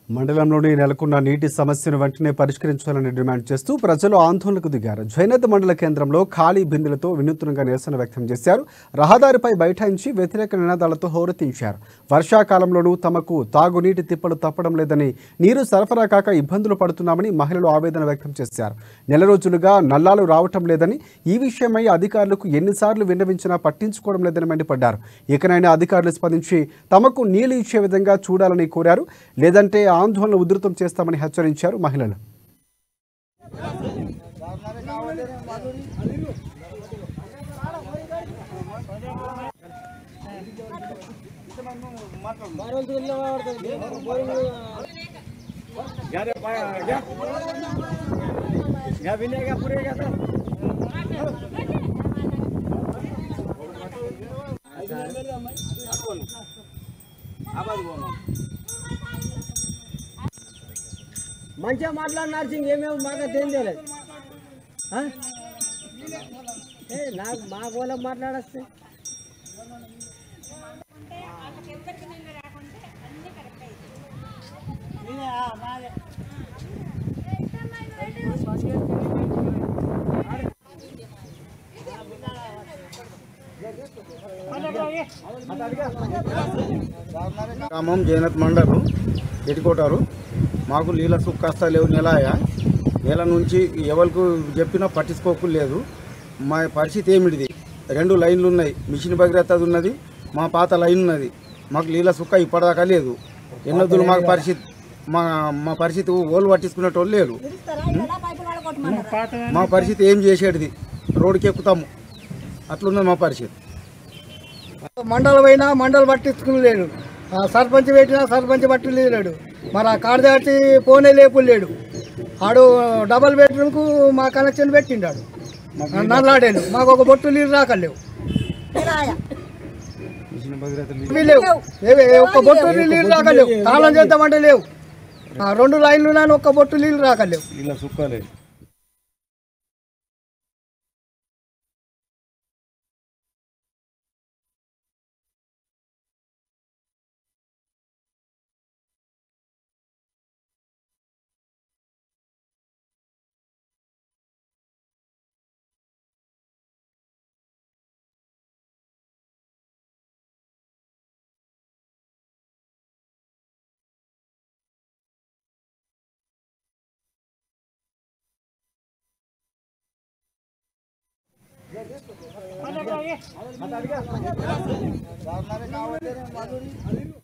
మండలంలోని నెలకొన్న నీటి సమస్యను వెంటనే పరిష్కరించాలని డిమాండ్ చేస్తూ ప్రజలు ఆందోళనకు దిగారు. జైనత్ మండల కేంద్రంలో ఖాళీ బిందెలతో వినూత్నంగా నిరసన వ్యక్తం చేశారు. రహదారిపై బైఠాయించి వ్యతిరేక నినాదాలతో హోరెత్తించారు. వర్షాకాలంలోనూ తమకు తాగునీటి తిప్పలు తప్పడం లేదని, నీరు సరఫరా కాక ఇబ్బందులు పడుతున్నామని మహిళలు ఆవేదన వ్యక్తం చేశారు. నెల రోజులుగా నల్లాలు రావటం లేదని, ఈ విషయమై అధికారులకు ఎన్నిసార్లు విన్నవించినా పట్టించుకోవడం లేదని మండిపడ్డారు. ఇకనైనా అధికారులు స్పందించి తమకు నీళ్లు ఇచ్చే విధంగా చూడాలని కోరారు. లేదంటే ఆందోళన ఉధృతం చేస్తామని హెచ్చరించారు మహిళలు. మంచిగా మాట్లాడినారు సింగ్ ఏమేమి బాగా తెలియలేదు నాకు మా గోళం మాట్లాడొస్తే గ్రామం జైనత్ మండలం ఎటికోటారు. మాకు నీళ్ళ సుక్కాస్తా లేవు. నెల నుంచి ఎవరికి చెప్పినా పట్టించుకోలేదు. మా పరిస్థితి ఏమిటిది? 2 లైన్లు ఉన్నాయి, మిషన్ భగీరథ ఉన్నది, మా పాత లైన్ ఉన్నది. మాకు నీళ్ళ సుక్క ఇప్పటిదాకా లేదు. ఎన్నొద్దులు మాకు పరిస్థితి, మా పరిస్థితి ఓళ్ళు పట్టించుకునేటోళ్ళు లేరు. మా పరిస్థితి ఏం చేసేటిది? రోడ్డుకి ఎక్కుతాము, అట్లున్నది మా పరిస్థితి. మండలం అయినా మండలం పట్టించుకుని సర్పంచ్ పెట్టినా సర్పంచ్ పట్టలేడు. మరి ఆ కాడ దాటి పోనే లేపులేడు. ఆడు డబల్ బెడ్రూమ్కు మా కనెక్షన్ పెట్టిండాడు. నల్లాడేను మాకు ఒక బొట్టు నీళ్ళు రాకలేవు. ఒక్క బొట్టు నీళ్ళు రాకలేవు. కాలం చేద్దామంటే లేవు. 2 లైన్లు నాని ఒక్క బొట్టు నీళ్ళు రాకలేవు. నీళ్ళ సుక్కలేదు. మాధురి